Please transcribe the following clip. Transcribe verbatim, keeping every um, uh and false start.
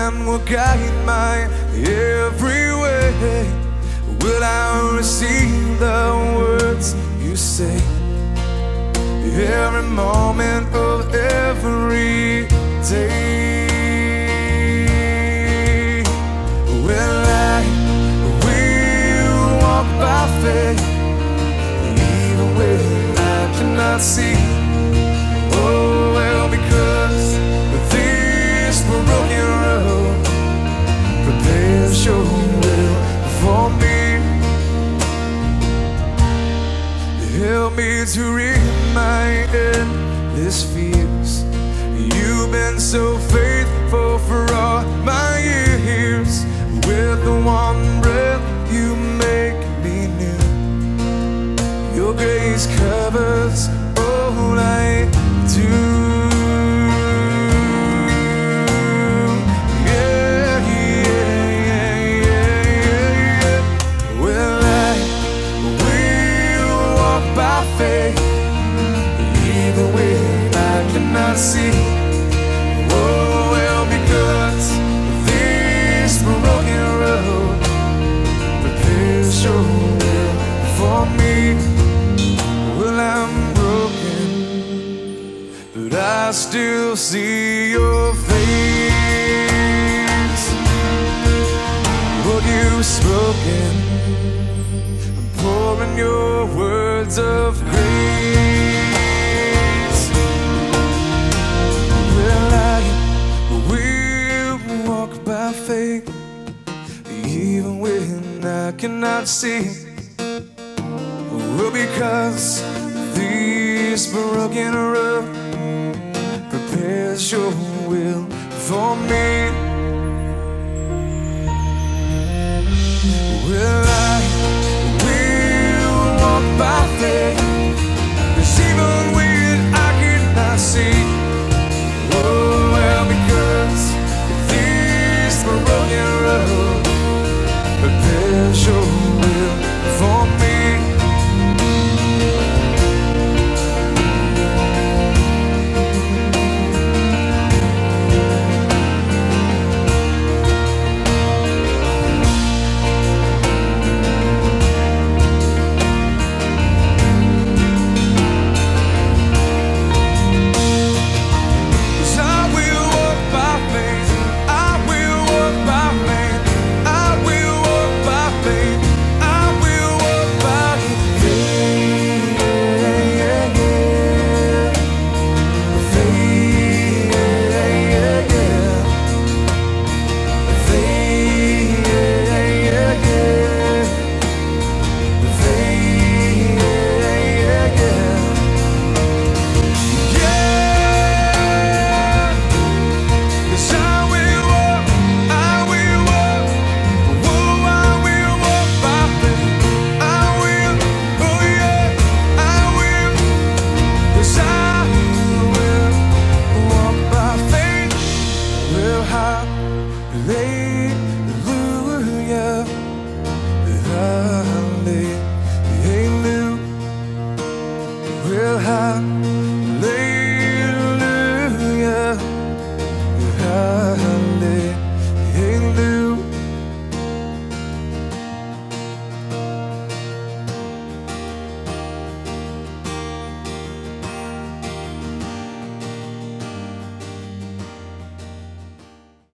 and will guide my every way. Will I receive the words you say every moment of every day? Well, I will walk by faith even when I cannot see. Oh, well, because this broken road prepares your will for me. Help me to remind endless fears. You've been so faithful for all my years. With the one breath you make me new. Your grace covers all I do. Yeah, yeah, yeah, yeah, yeah, yeah. Well, I will walk by faith even when I cannot see. Oh, well, because this broken road prepares your will for me. Well, I'm broken, but I still see your face. What you've spoken, pouring your words of grace. Well, I will walk by faith even when I cannot see. Well, because this broken road prepares your